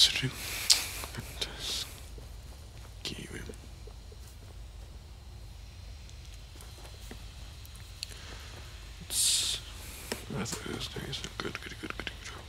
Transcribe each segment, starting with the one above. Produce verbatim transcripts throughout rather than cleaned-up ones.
considering. And just give him. It's weather is nice and good, good, good, good, good job.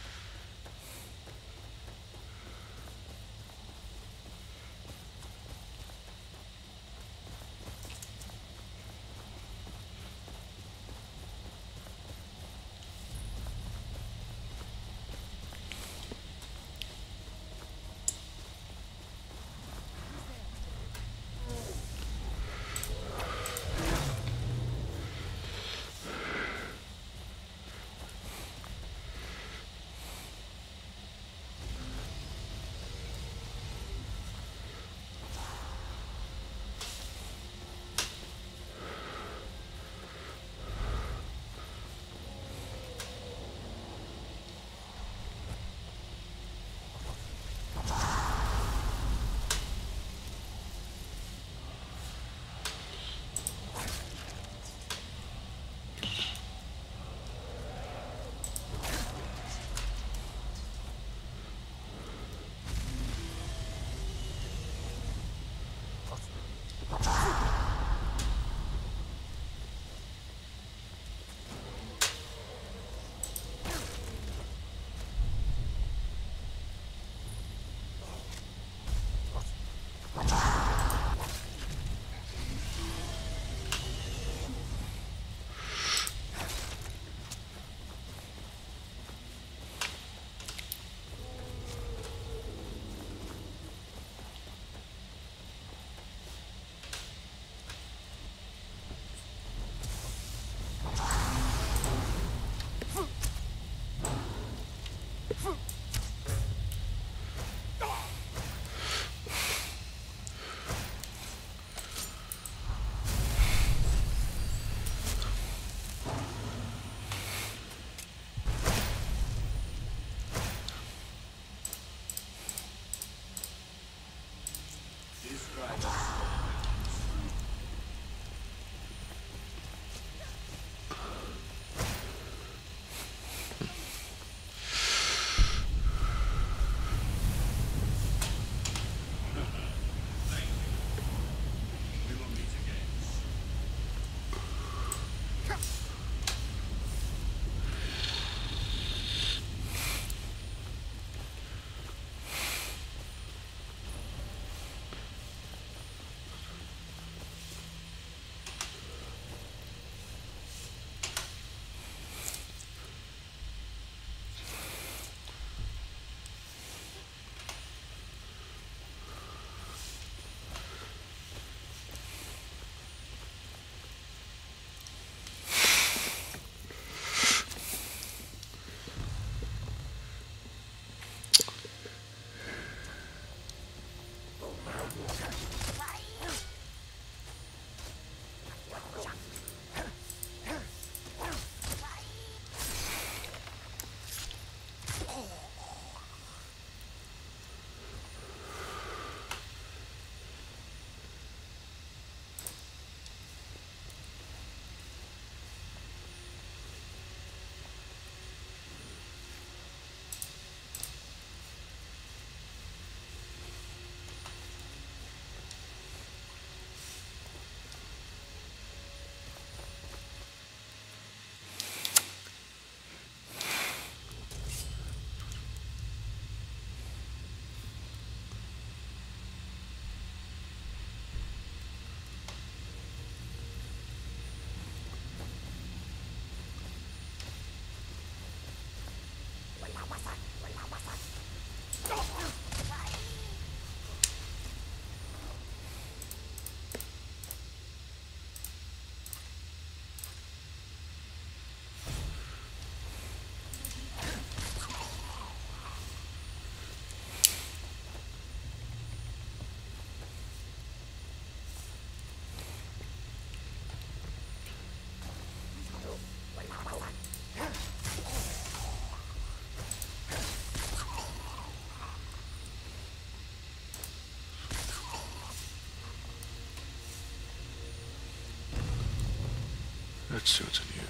Let's see what's in here.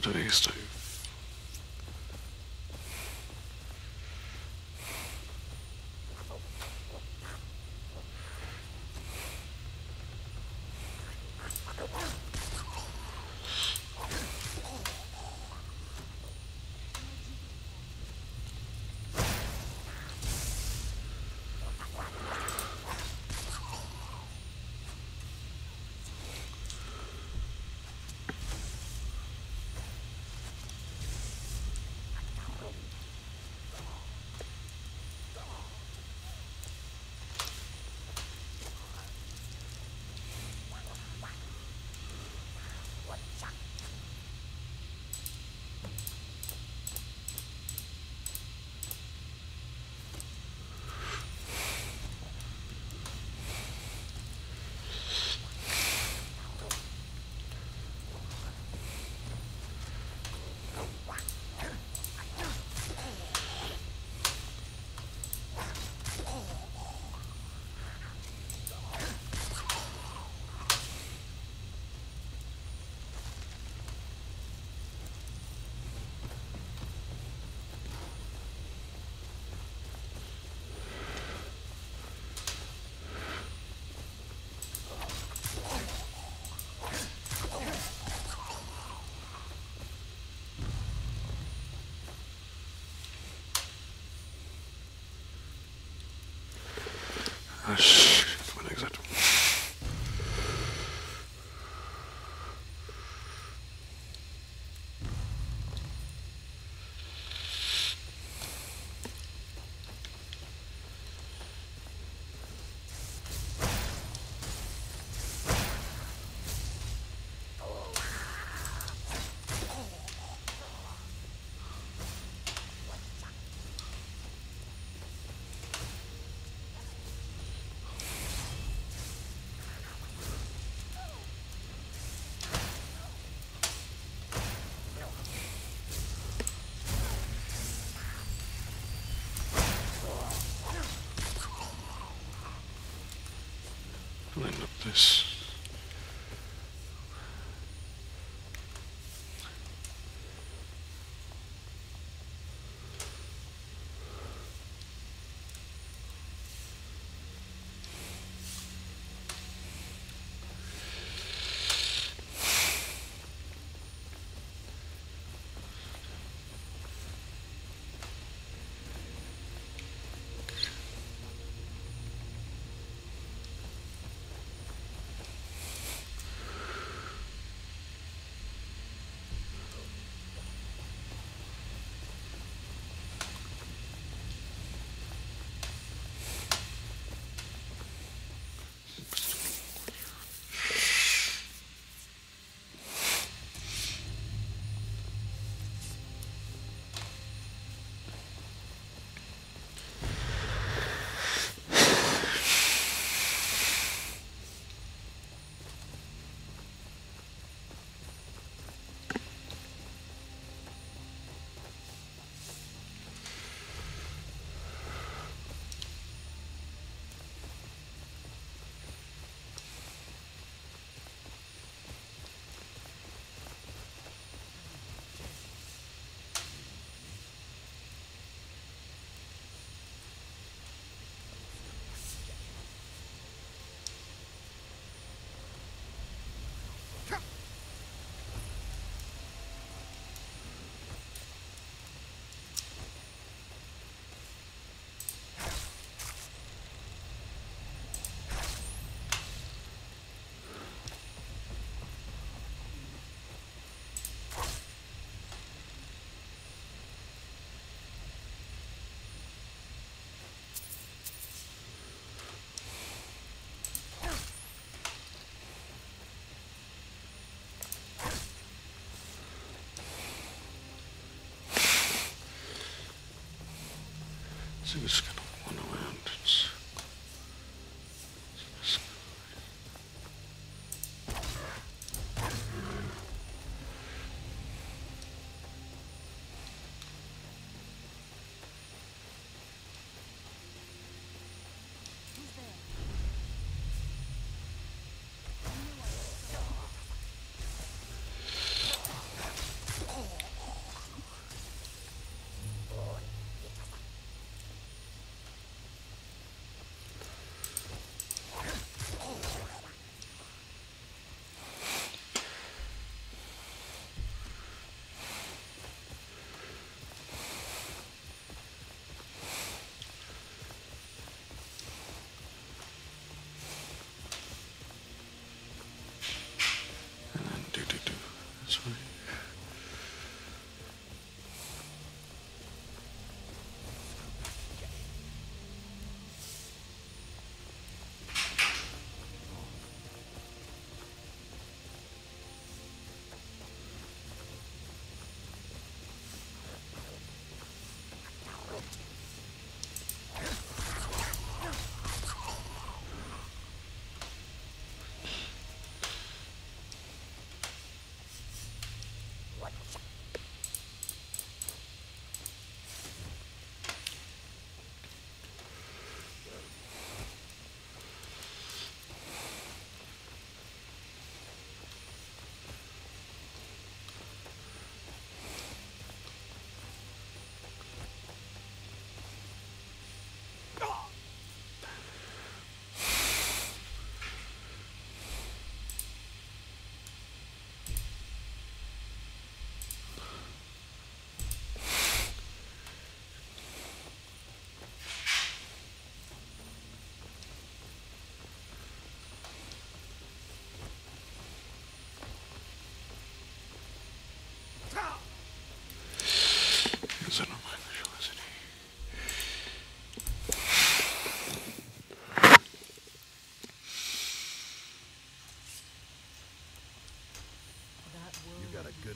What do I used to? Ah, shit, come on, exact. Line up this. So we're just gonna run around. It's, it's,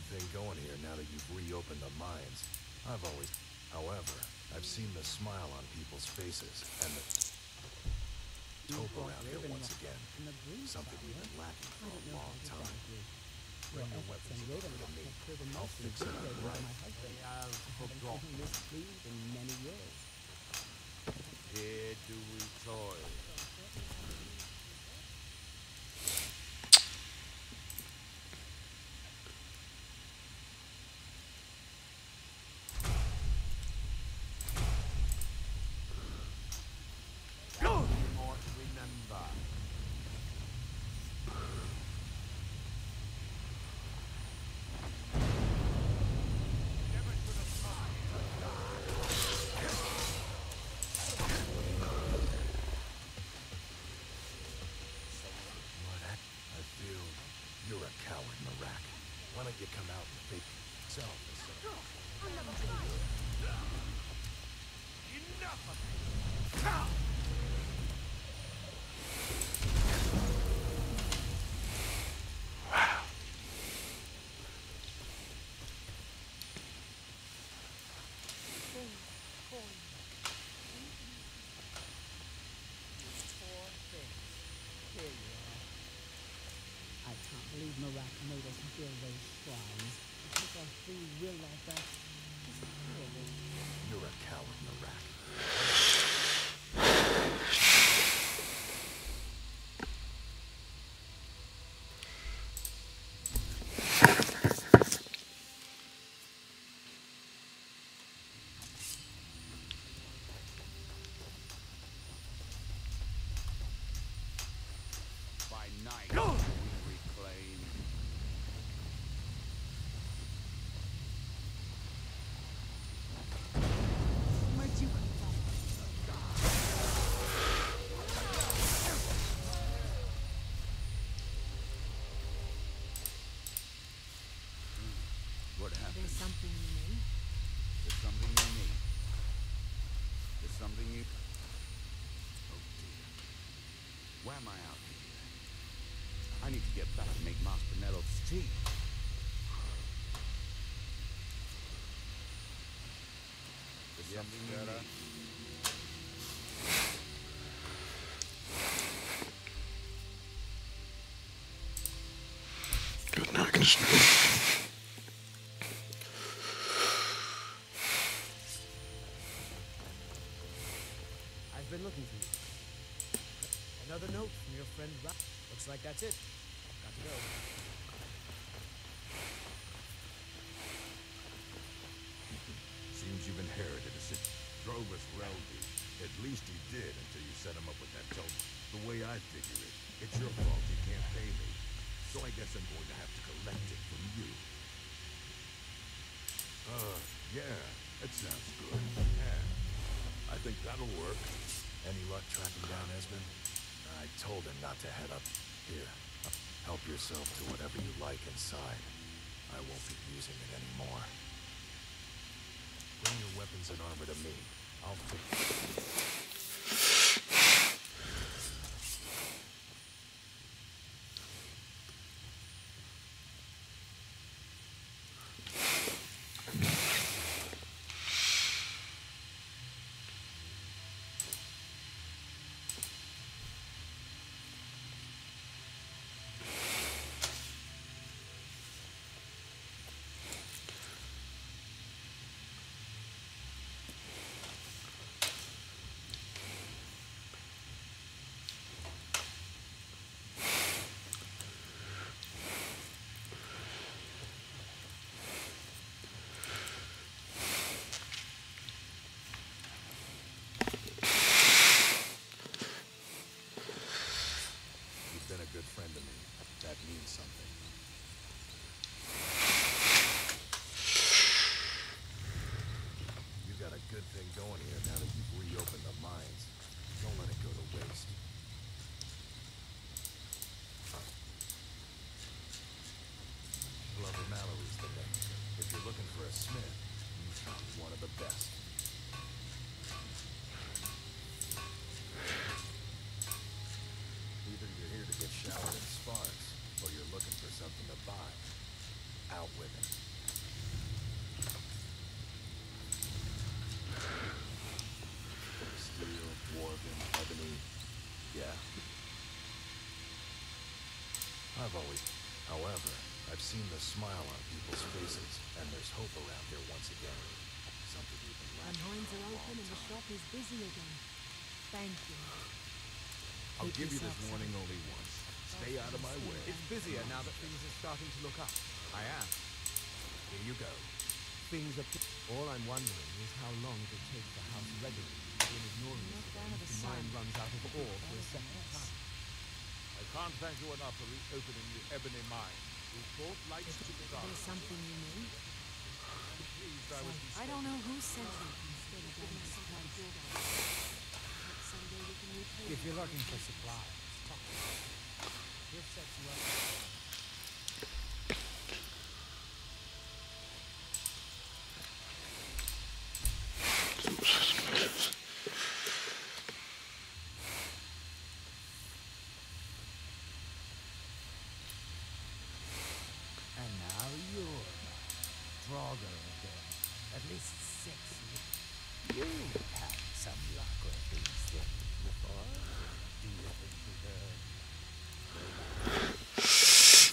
thing going here now that you've reopened the mines. I've always... However, I've seen the smile on people's faces, and the hope around here once again. Something we've been lacking for a long time. Bring your weapons over to me. I'll fix it up right. I've forgotten this food in many years. Here do we toil. Why don't you come out and fake yourself instead of... Enough of it! Marak made us build those shrines. To take our free will like that is horrible. You're a coward, Marak. By night, we reclaim. Where'd you come from? What happened? There's something you need. There's something you need. There's something you... Oh dear. Why am I out here? I need to get back and make Master Nettle's tea. There's Yes, something you better. need. Good, now I can just... I've been looking for you. Another note from your friend Ra. Looks like that's it. Got to go. Seems you've inherited a city. Drovus Reldi. At least he did until you set him up with that token. The way I figure it, it's your fault he can't pay me. So I guess I'm going to have to collect it from you. Uh, yeah, that sounds good. Yeah, I think that'll work. Any luck tracking down Esmond? I told him not to head up here. Help yourself to whatever you like inside. I won't be using it anymore. Bring your weapons and armor to me. I'll fix... You've been a good friend to me. That means something. You got a good thing going here now that you've reopened the mines. Don't let it go to waste. Glover Mallory's the name. If you're looking for a smith, you found one of the best. Either you're here to get showered in sparks, or you're looking for something to buy. Out with it. Steel, dwarven, ebony. Yeah. I've always... However, I've seen the smile on people's faces, and there's hope around here once again. Something we've been My lacking mines for are a open long and the time. shop is busy again. Thank you. I'll Keep give you this yourself warning safe. only once. Stay out of my way. It's busier now that things are starting to look up. I am. Here you go. Things are... All I'm wondering is how long it'll take for House Gregory to begin ignoring I'm us not fan again of if the the mine sun. runs out of ore for a That is second the time. I can't thank you enough for reopening the Ebony Mine. We brought light to the dark. There's something you need. Pleased I was I don't know who sent you instead of getting a surprise. Perhaps someday we can repay If you're you. looking for supplies, talk to me. He'll set you up. And now you're Draugr again. At least sexy. You've had some luck with these things before. Do you think we could go back?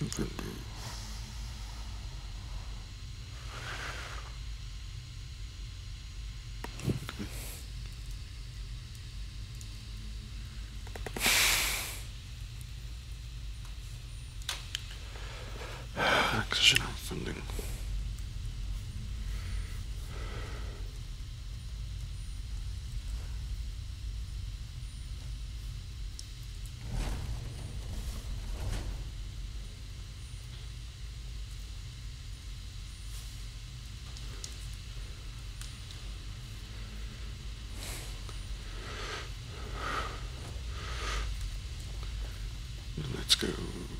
Oxygen funding. Let's go.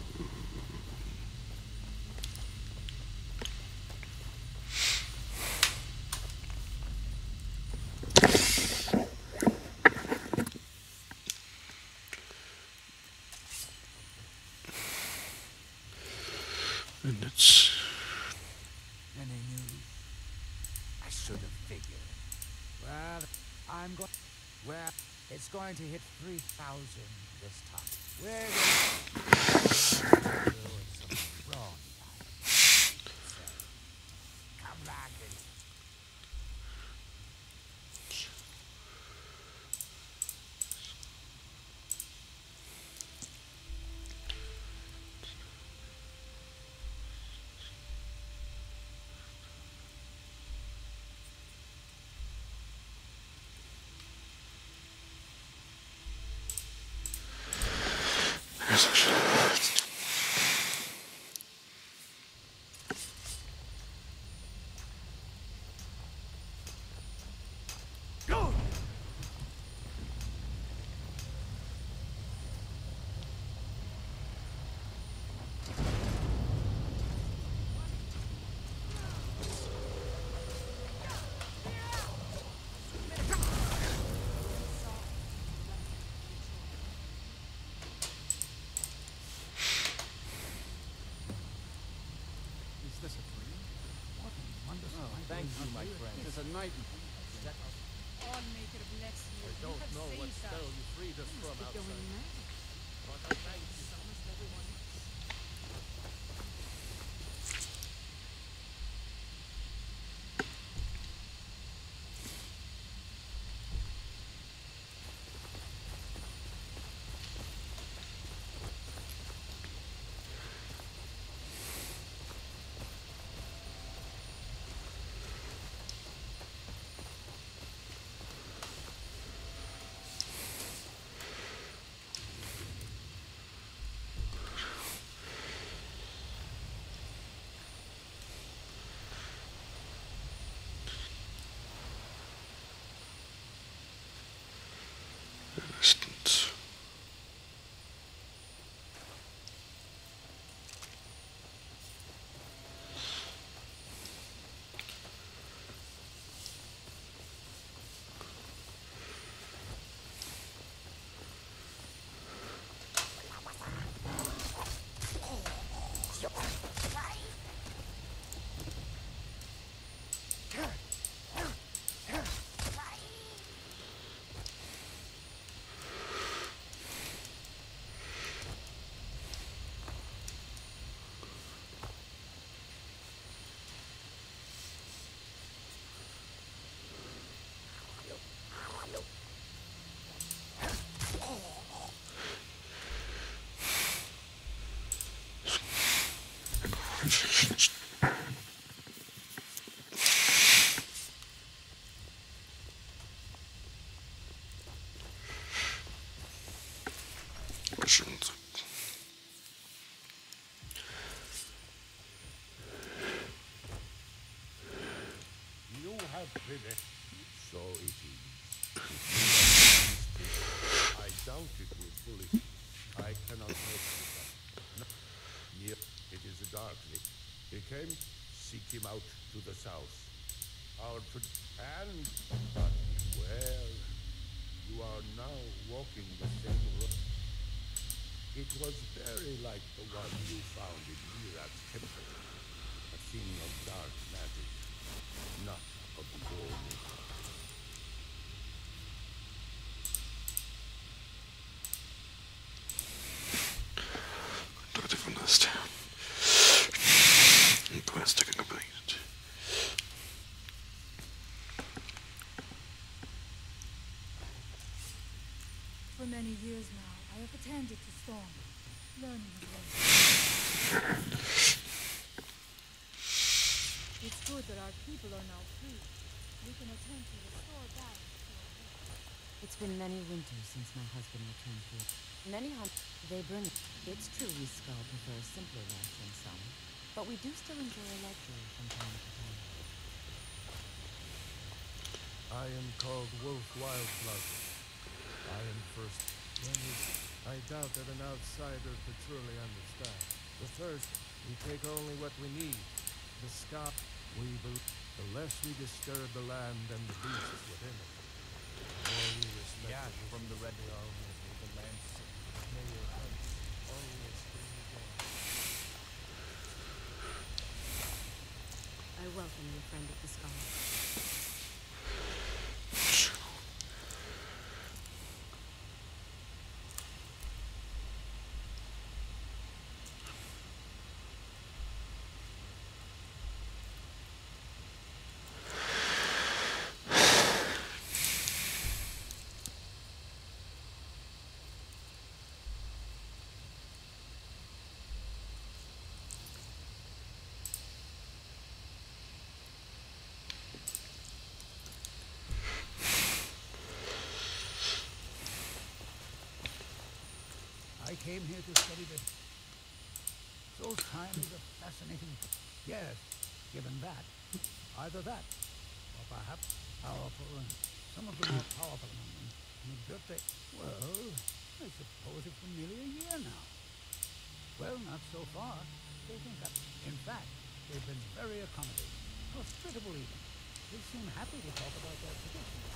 And it's Any news? I should have figured. Well, I'm going. Well, it's going to hit three thousand this time. We're going to do some wrong. So, come back and Yes, I should. go. Is this a dream? What a wonderful Oh, thank you, my friend. It's a night. Allmaker bless you. I don't know what spell you freed us from Must be outside, going mad. but I thank you. So must everyone else. Distance. Questions. You have been it. So it is. I doubt it will fully. I cannot help you. No. Near it is a darkly. They came, seek him out to the south. Our pro- and but well, you are now walking the same road. It was very like the one you found in Mirat's temple. A thing of dark magic, not of the old. Don't even understand. many years now, I have attended to Storm, learning his ways. It's good that our people are now free. We can attempt to restore balance to our world. It's been many winters since my husband returned here. Many hunt they bring it. It's true we Skull prefer a simpler life than some, but we do still enjoy a luxury from time to time. I am called Wolf Wildblood. I am first. When is, I doubt that an outsider could truly understand. The first, we take only what we need. The sky, we believe, the less we disturb the land and the beasts within it, the more we respect Yeah, the from the red we are with the land. May your hunts always bring you joy. I welcome you, friend of the Skull. I came here to study the... Those times are fascinating. Yes, given that. Either that, or perhaps powerful, and some of the more powerful among them exert they... Well, I suppose it's been nearly a year now. Well, not so far. They think that... In fact, they've been very accommodating. Hospitable even. They seem happy to talk about their traditions.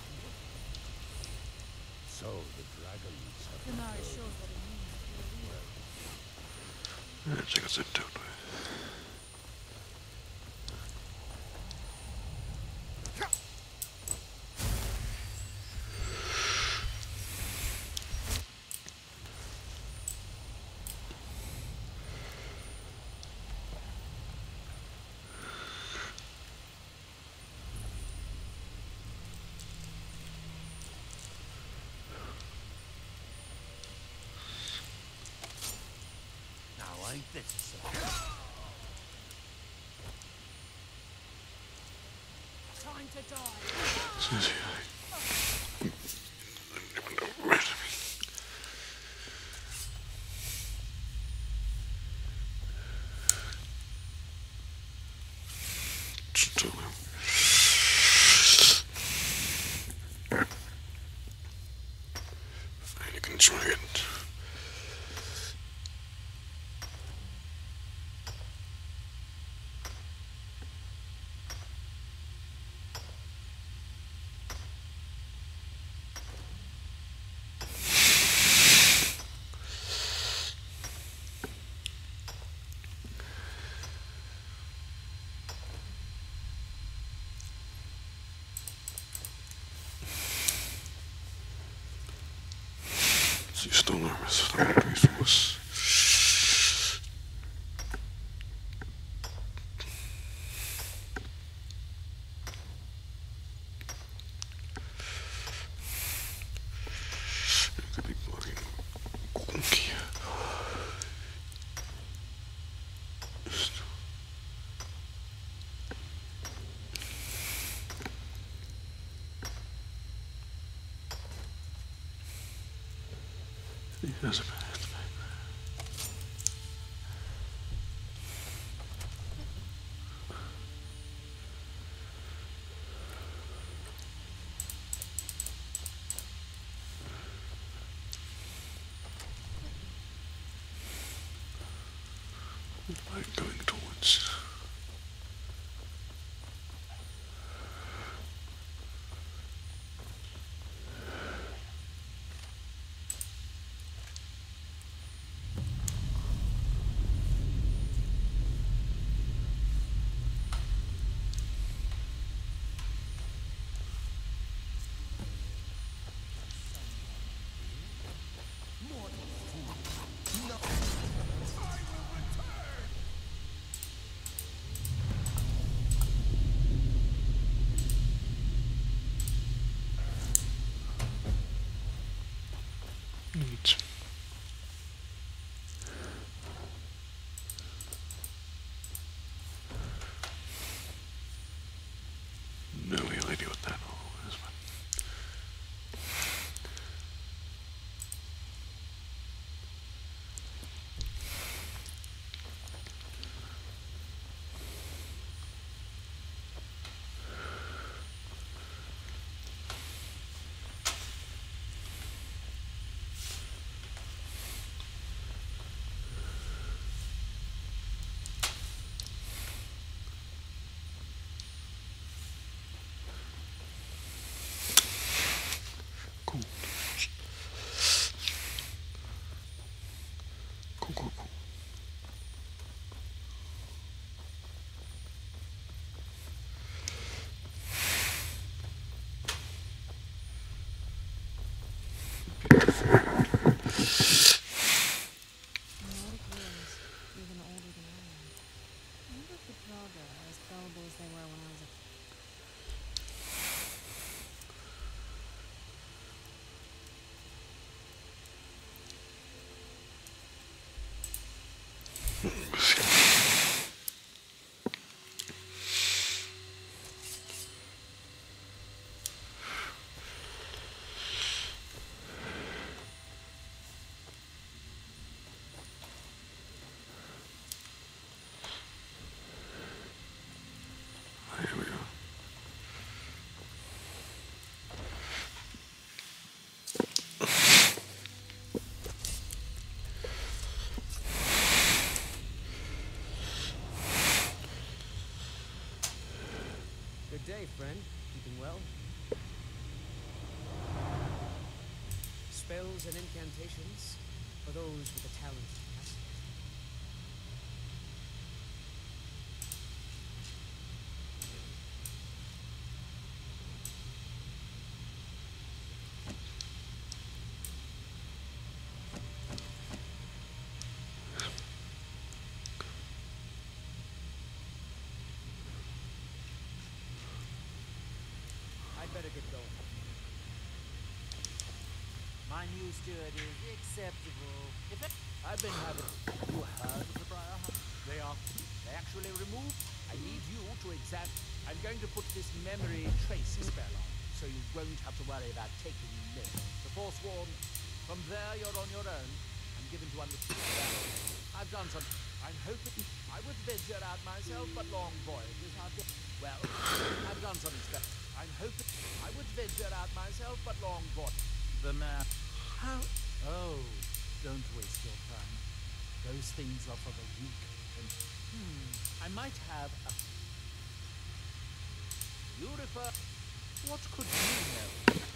So the dragons have... Denari shows what it means. Check us into it. Now, ain't this a sight? Time to die. Says here. You can try it. You stole armors for the military force. You could be blocking Kunki. That's a bad. What am I going towards? Right. No idea what that all is, but cool. Cool, cool, cool. Nordic ruins, even older than I am. I wonder if the Draugr are as gullible as they were when I was a... Here we go. Good day, friend. Keeping well? Spells and incantations for those with a talent to cast them. I'd better get going. My new steward is acceptable. If it, I've been having... You heard of the Briar House? They are... They actually removed... I need you to examine... I'm going to put this memory trace spell on, so you won't have to worry about taking note. The Forsworn, from there you're on your own. I'm given to understand. I've done some... I'm hoping... I would venture out myself, but long voyages are... Well, I've done some experiments. I'm hoping... I would venture out myself, but long voyages. The man... How... Oh, don't waste your time. Those things are for the weak. And, hmm, I might have a... You refer... What could you know?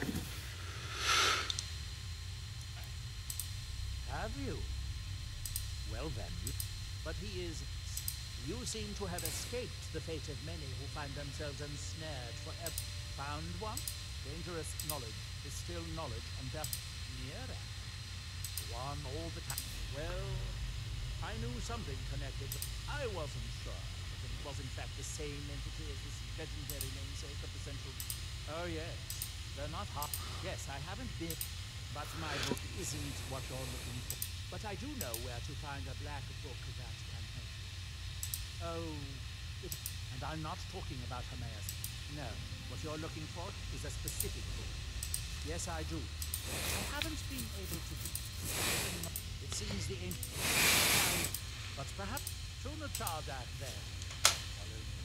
Have you? Well then, you... But he is... You seem to have escaped the fate of many who find themselves ensnared forever. Found one? Dangerous knowledge is still knowledge and death nearer. One all the time. Well, I knew something connected. I wasn't sure that it was in fact the same entity as this legendary namesake of the Central... Oh yes, they're not hot. Yes, I haven't been... But my book isn't what you're looking for. But I do know where to find a black book that can help you. Oh, it... And I'm not talking about Hermaeus. No, what you're looking for is a specific book. Yes, I do. I haven't been able to do... It seems the ancient... But perhaps Truna Chardak there. Follow me.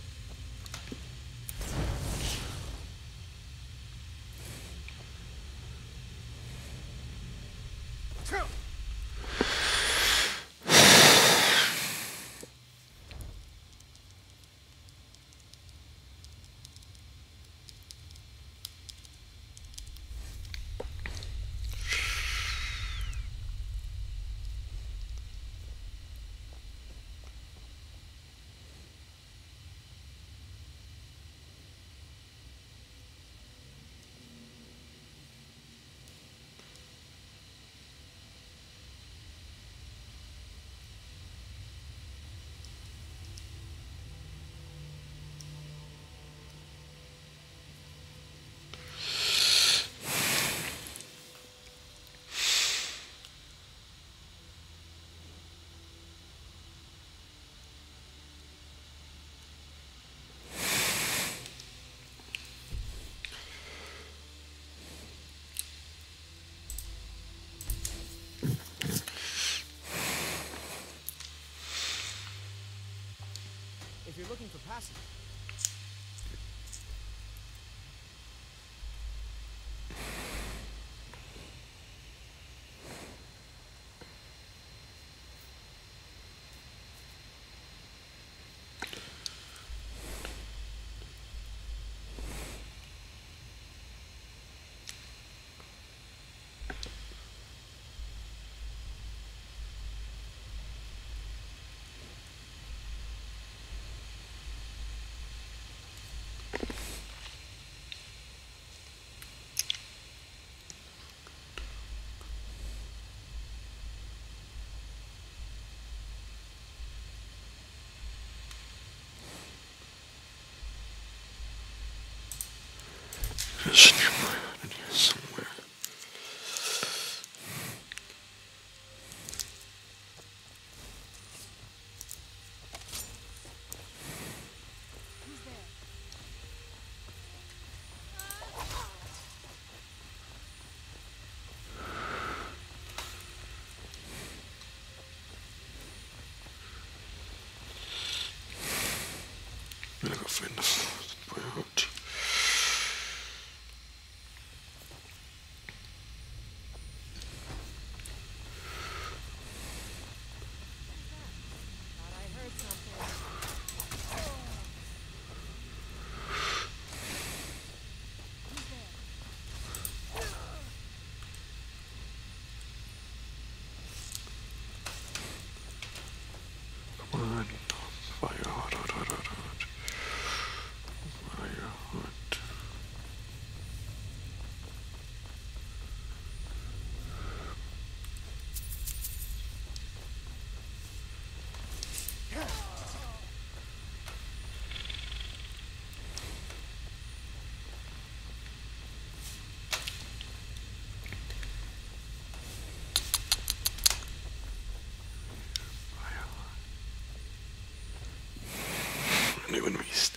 looking for passage. There's a new one in here somewhere. Who's there? I'm gonna go find the way out. Thought I heard something. Who's there? Come on. Fire hot, hot, hot, hot, hot. Fire hot. Neben Mist.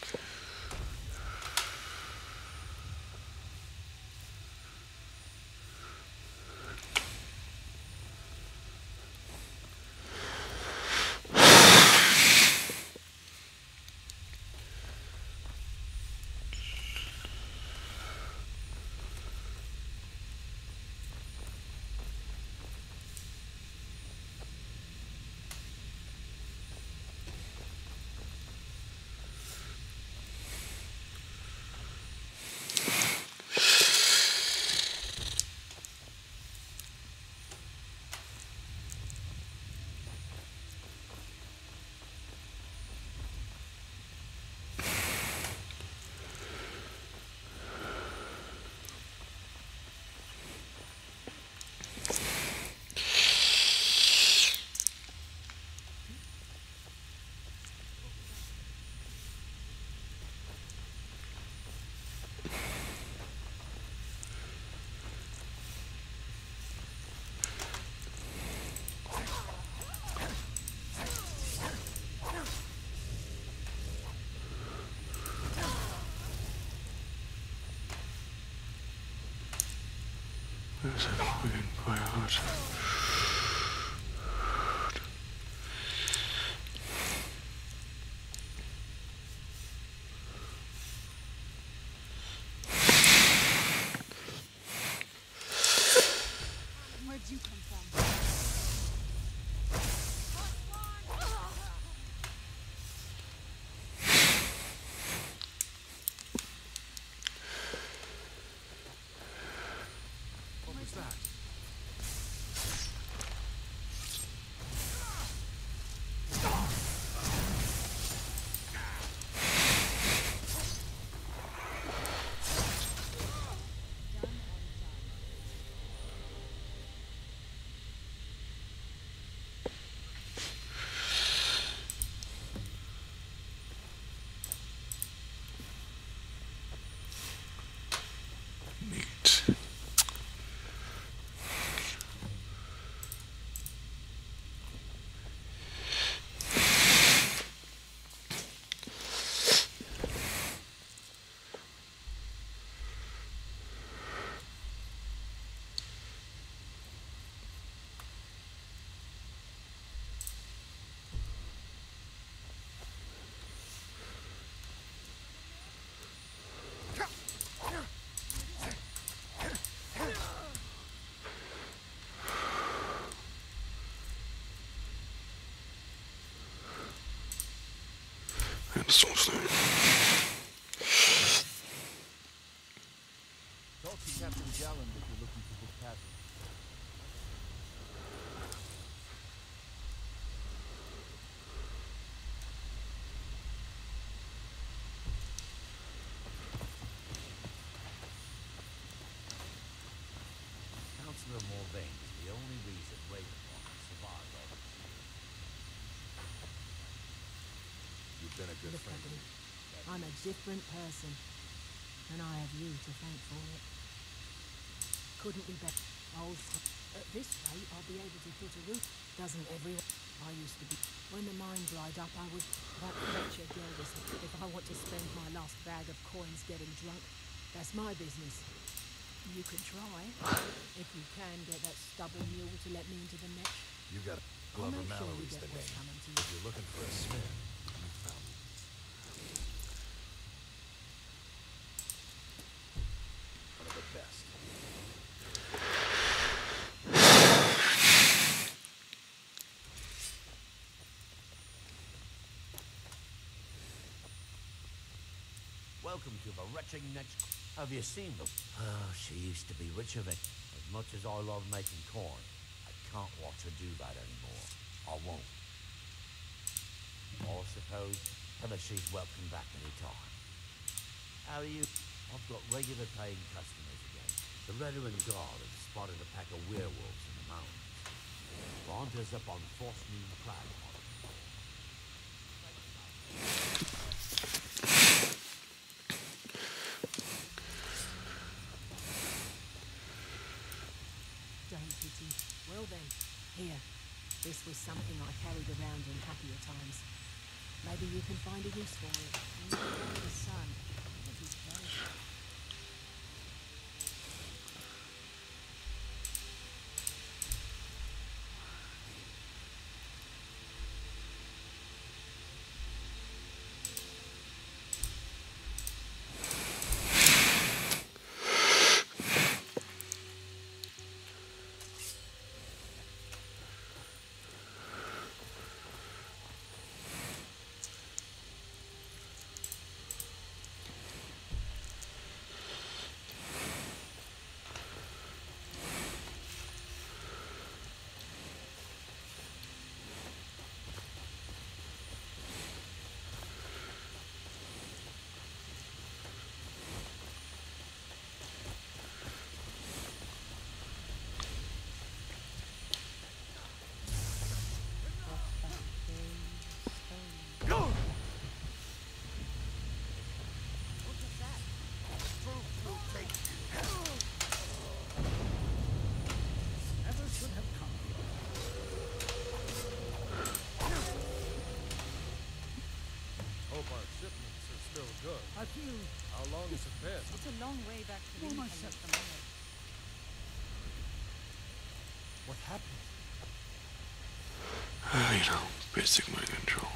Where's that fucking fire hot? Where'd you come from? What was that? this song's name. Talk to Captain Galland if you're looking for book passage. Councillor Morvain is the only reason Ravenloft survived all this. You've been a good Look, friend to Anthony, me. I'm a different person, and I have you to thank for it. Couldn't be better. Old t- At this rate, I'll be able to put a roof. Doesn't everyone? I used to be. When the mine dried up, I was that Fletcher Gelderson. If I want to spend my last bag of coins getting drunk, that's my business. You can try. If you can get that stubborn mule to let me into the net. You got I'll Glover make sure you Mallory's get the what's name. coming to If you. you're looking for a smith, you found me. One of the best. Welcome to the retching next. Have you seen them? Oh, she used to be rich of it. As much as I love making coin, I can't watch her do that anymore. I won't. I suppose ever she's welcome back any time. How are you? I've got regular paying customers again. The Redoran Guard have spotted a pack of werewolves in the mountains. Hunters up on Frostmoon Crag. Don't pity. Well then, here. This was something I carried around in happier times. Maybe you can find a use for it. And you can go to the sun. But he's very Hope our shipments are still good. I feel How long has it been? It's a long way back to for the myself. What happened? You know, basic mind control.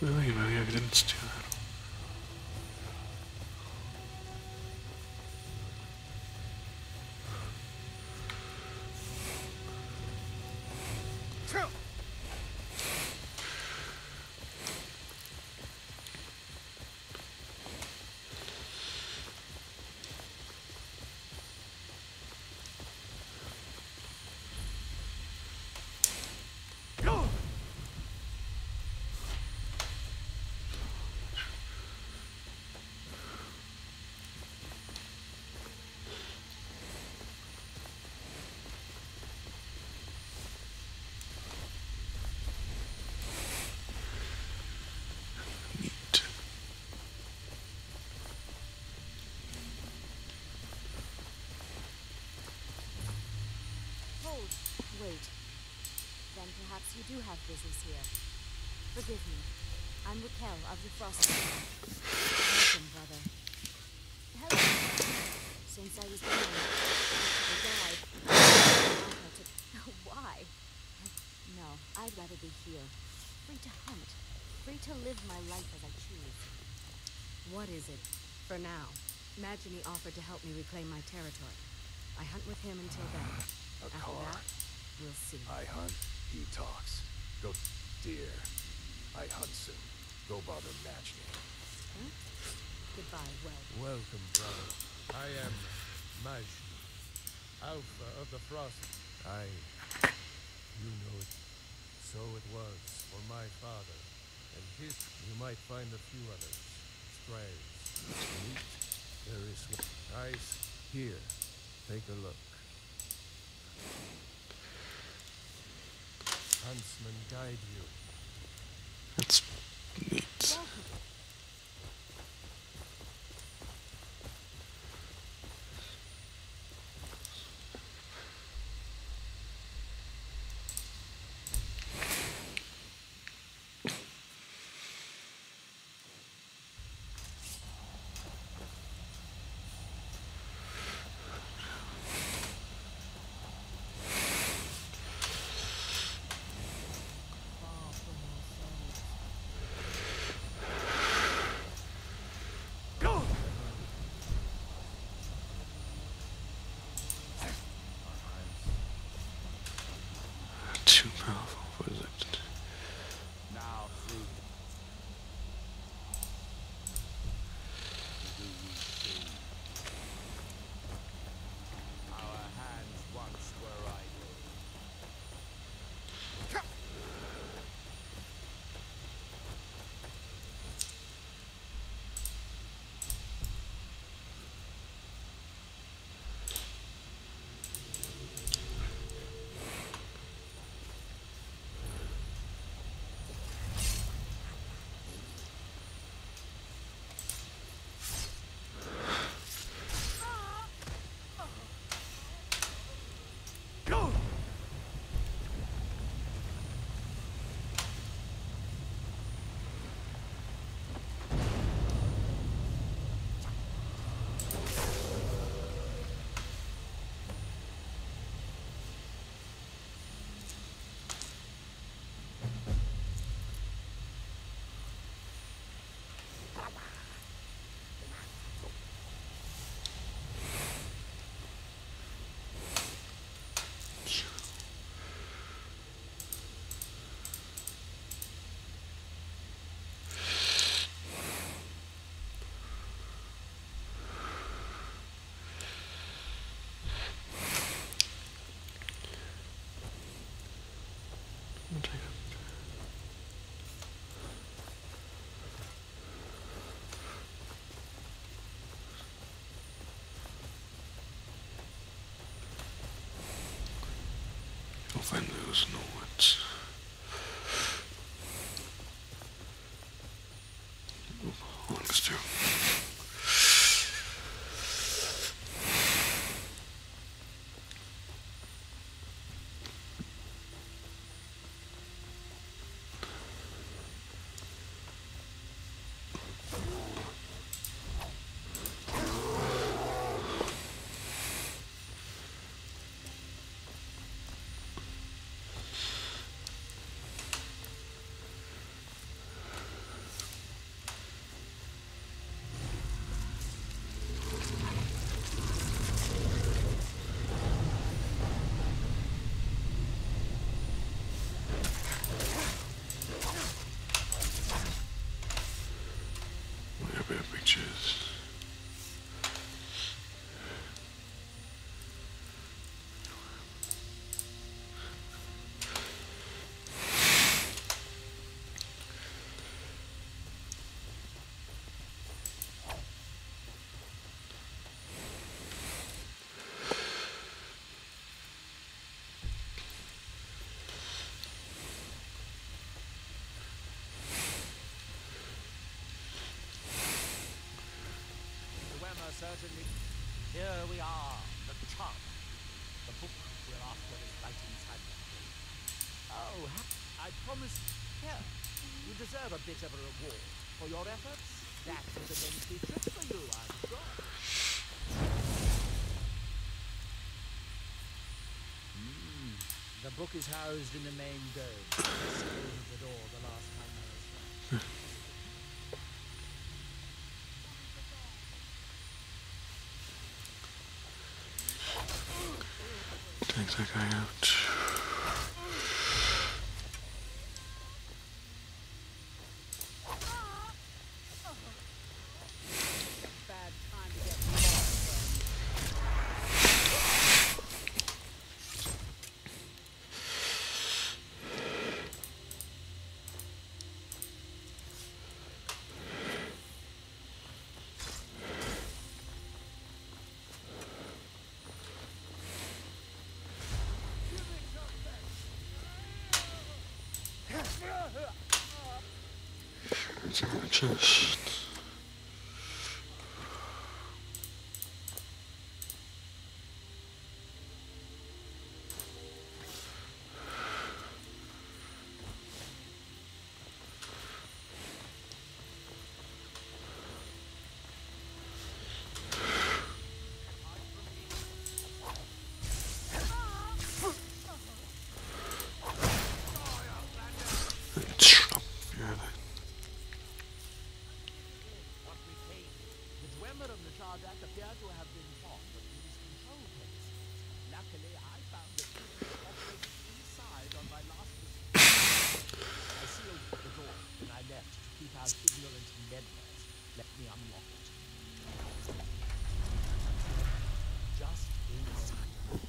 Maybe, maybe I didn't steal that. Wait. Then perhaps you do have business here. Forgive me. I'm Raquel of the Frost. Welcome, brother. Hello. Since I was born, I died. I took... Why? No, I'd rather be here. Free to hunt. Free to live my life as I choose. What is it? For now. Magini offered to help me reclaim my territory. I hunt with him until then. A After car. that, we'll see. I hunt, he talks. Go, dear. I hunt soon. Go bother Magini. Huh? Goodbye, well. Welcome, brother. I am Magini, Alpha of the Frost. I... You know it. So it was for my father. And his... You might find a few others. Strays. Meat. There is... Ice. Here. Take a look. Huntsman guide you. That's neat. Too powerful for it. Now, through do we see? Our hands once were idle. You'll find those in the woods. Lungs too. certainly. Here we are, the charm. The book we're after is right inside the plate. Oh, ha- I promised. Here, you deserve a bit of a reward for your efforts. That was a lengthy trip for you, I'm sure. Mm. The book is housed in the main dome. I sealed the door the last time I was there. Take that guy out. Bad time to get lost. It's in the chest. Shut up. Yeah, that. What we take, the Dwemer and the Shardak appear to have been fond of these control points. Luckily, I found that these operated inside on my last visit. I sealed the door when I left to keep out ignorant meddlers. Let me unlock it. Just inside.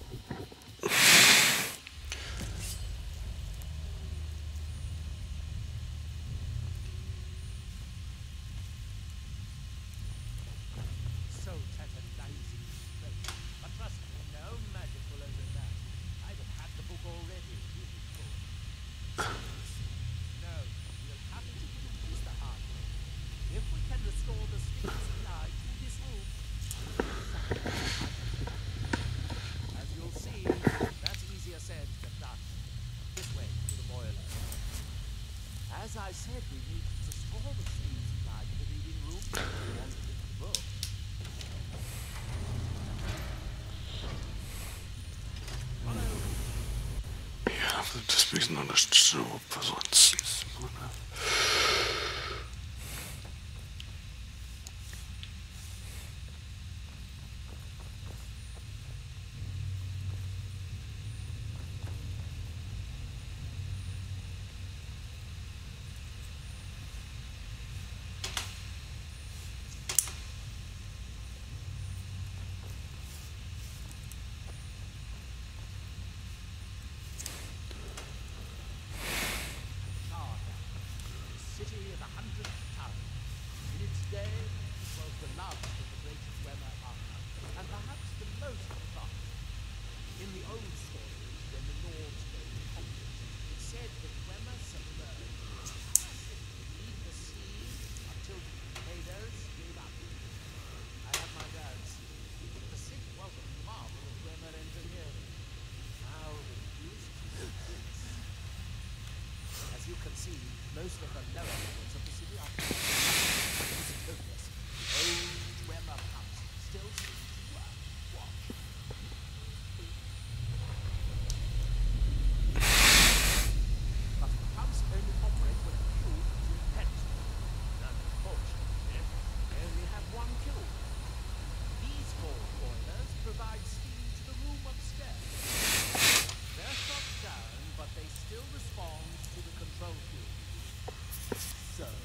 So tantalizing straight. But trust me, no magic will over that. I'd have had the book already. You fool. No, we'll cut it is the hard way. If we can restore the Sphinx supply to this room, as you'll see, that's easier said than done. This way to the boiler. As I said, we need to restore the Sphinx supply to the reading room. We want to get the book. Ja, deswegen noch nicht so sonst. City of a hundred towns. In its day, it was the last of the great Dwemer Empire, and perhaps the most advanced. In the old stories, when the Lords made the conflict, it said that Dwemer submerged the entire city beneath the sea until the invaders gave up. I have my doubts. The city was a marvel of Dwemer engineering. How it used to this. As you can see, most of the lower levels of the city are copious. Old Dwemer pumps still seem to work. Watch. But the pumps only operate when a fuel is in pent. Unfortunately, they only have one fuel. These four boilers provide steam to the room upstairs. They're shut down, but they still respond to the control fuel. So,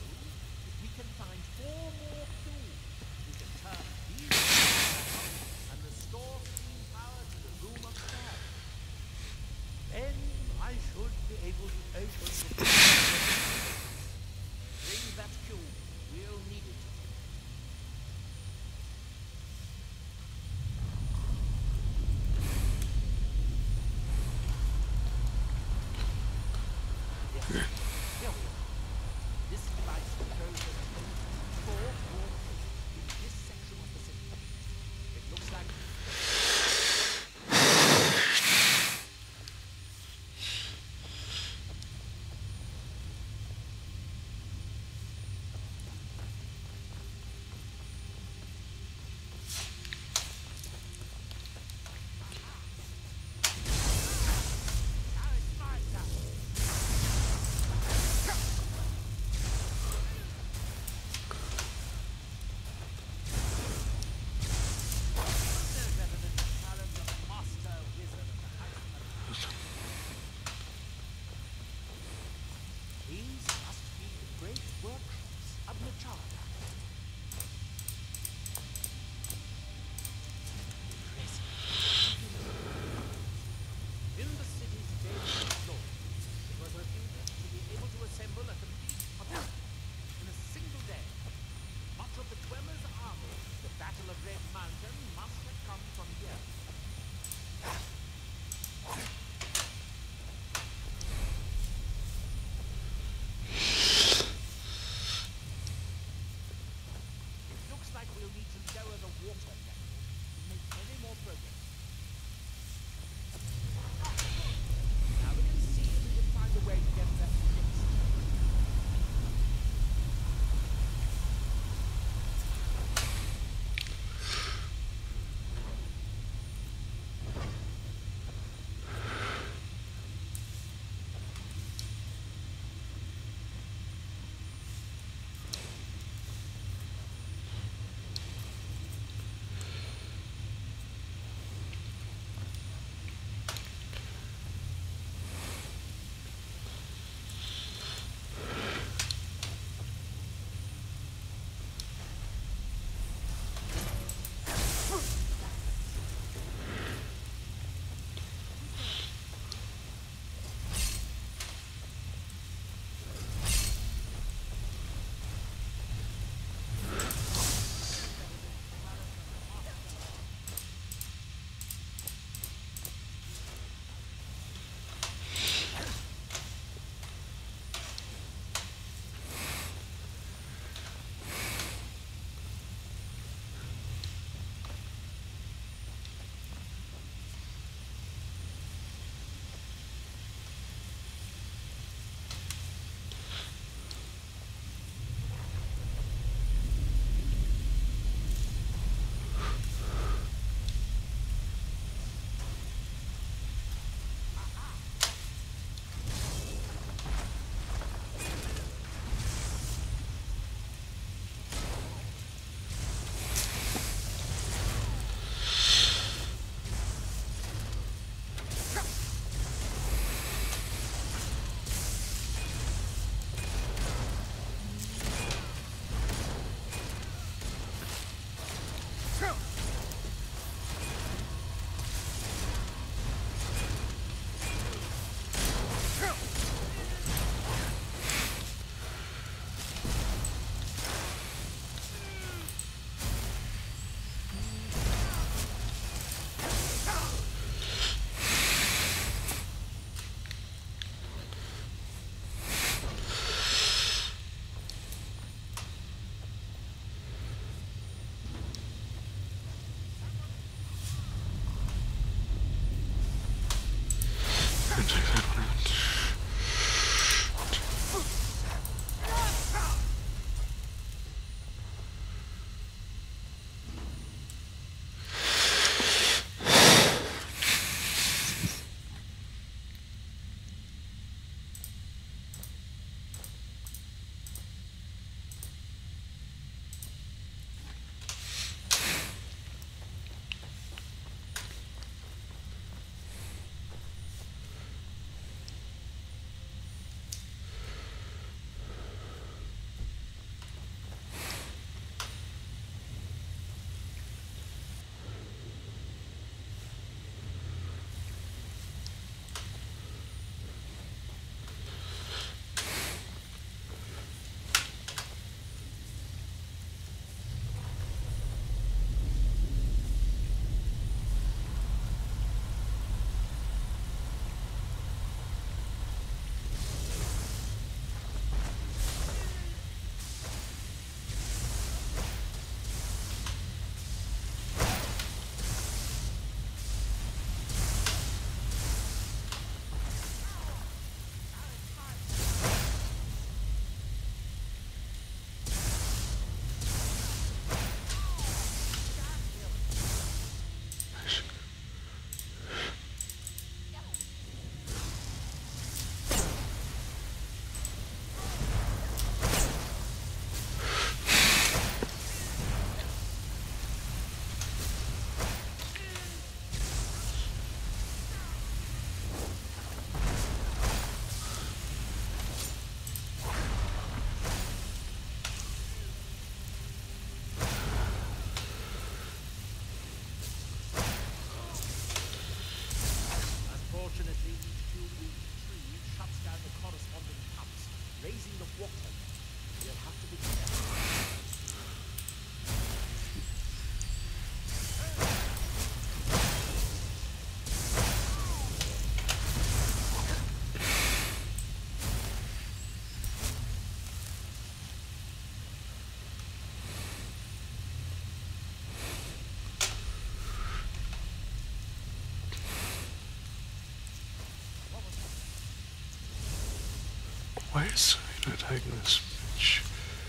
Why is he not taking this bitch?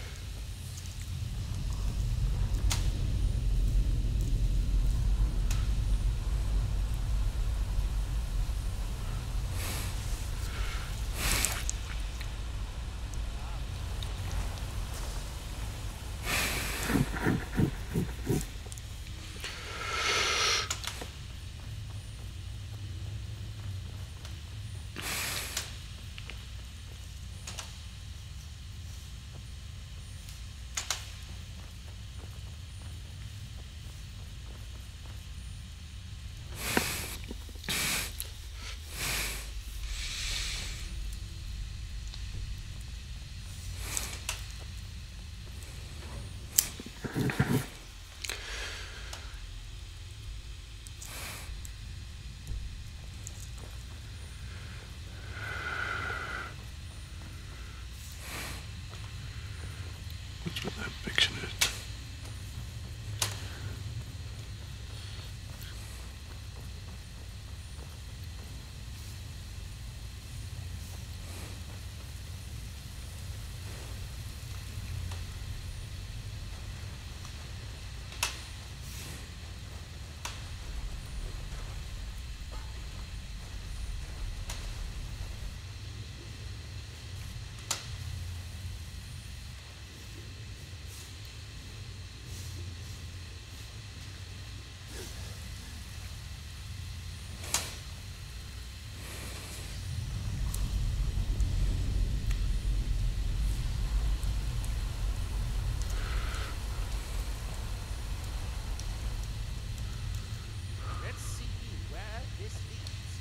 What's with that fiction in it? Let's see where this leads.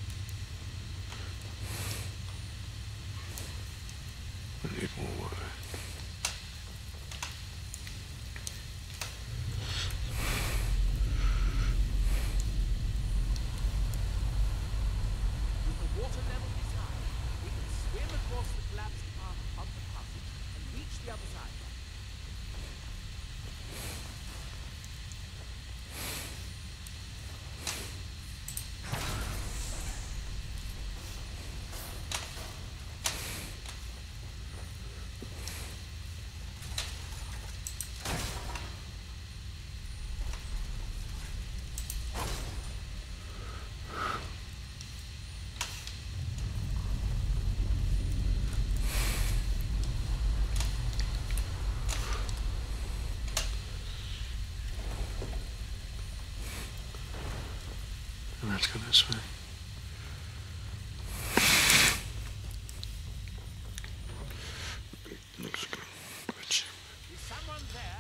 I need more water. With the water level this high, we can swim across the collapsed path of the passage and reach the other side. let's go this way. Looks good. Good shit. Is someone there?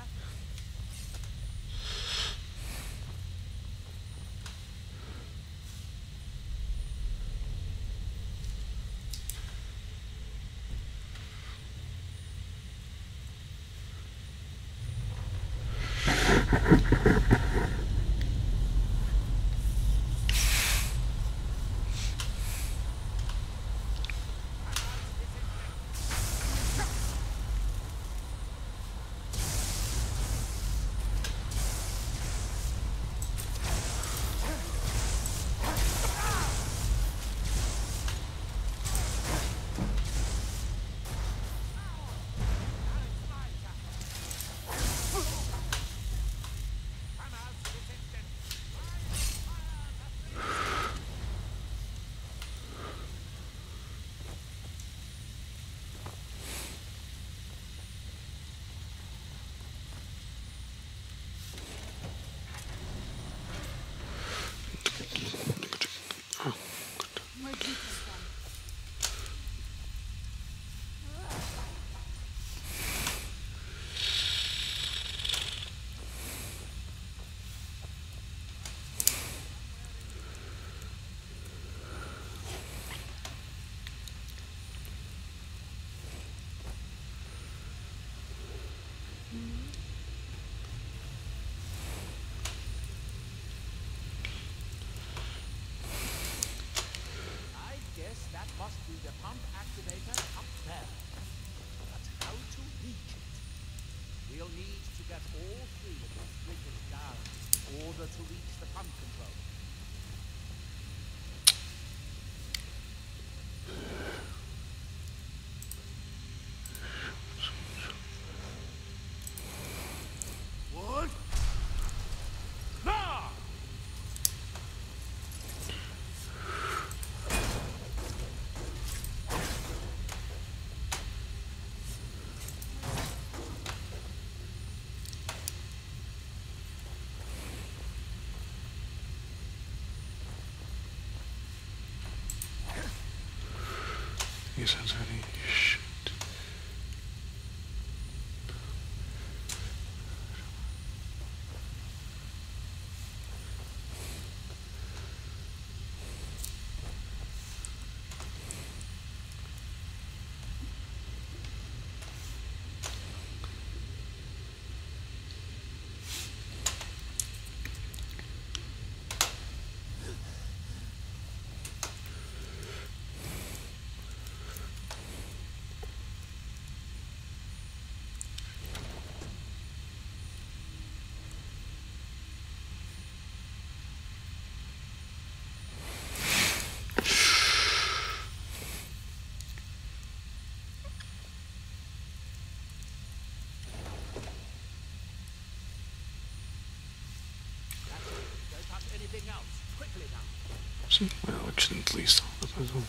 Must be the pump activator up there. But how to reach it? We'll need to get all three of these bridges down in order to reach the pump control. What? Now! Yes, that's ready. Shit. Anything else? Quickly now. See, well, it shouldn't at least solve the puzzle.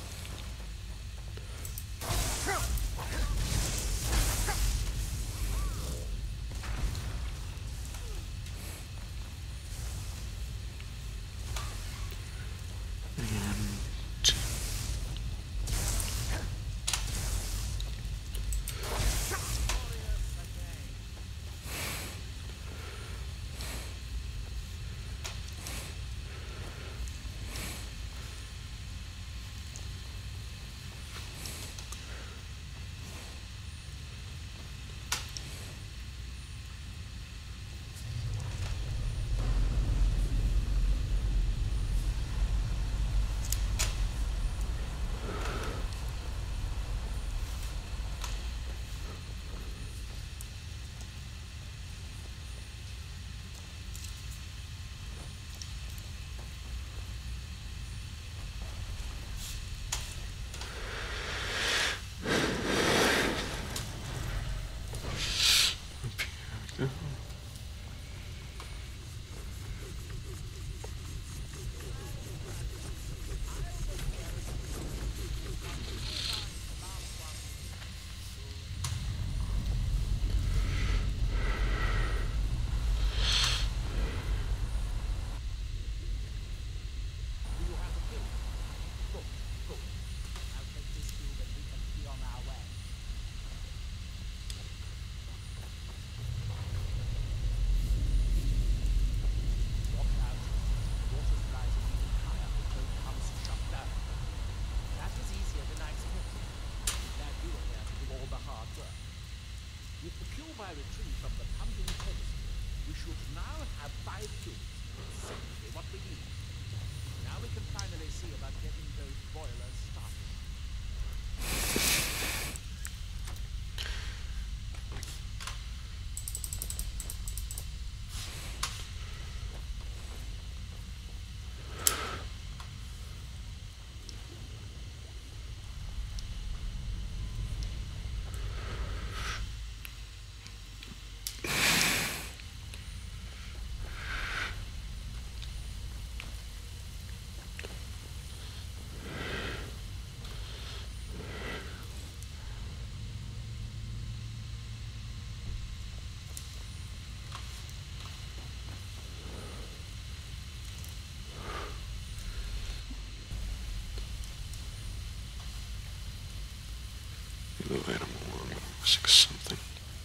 item or I'm missing something.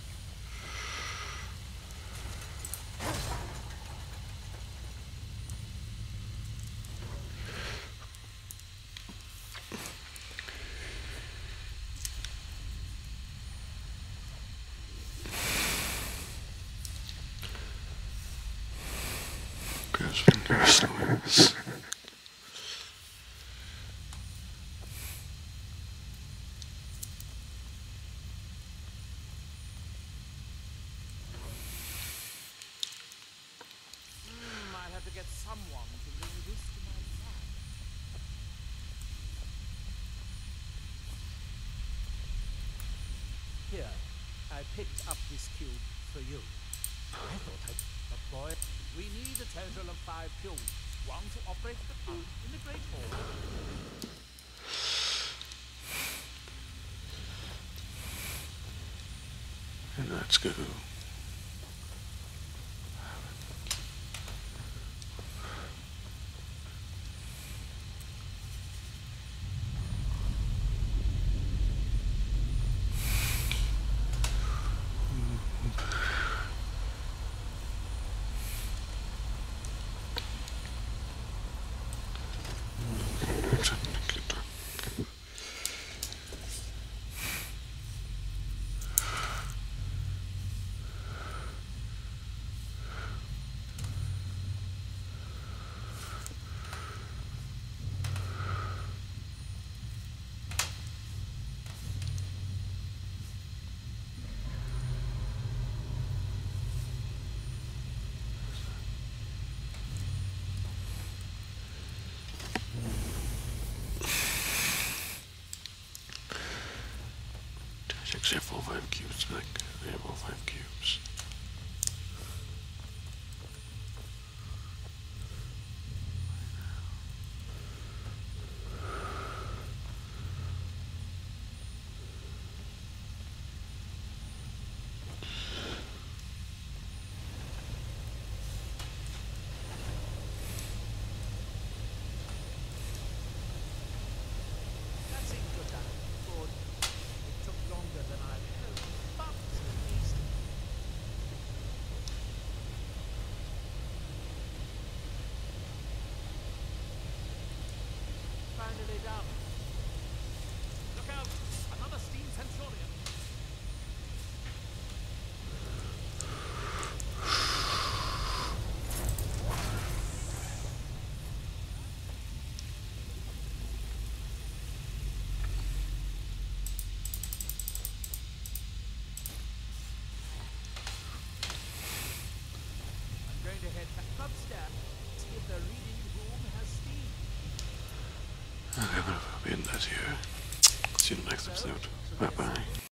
Goes fingers somewhere. Get someone to bring this to my lab. Here, I picked up this cube for you. I thought I'd... But boy, we need a total of five cubes. One to operate the pump in the Great Hall. And let's go. Except for five cubes back. I have all five cubes. That seemed good, Dan. Good. It took longer than I'd hoped, but at least... Finally done. Look out! Another steam Centurion! I'm going to head back upstairs, see if the reading room has steam. Okay, but I'll be in that here. See you in the next episode. Bye bye.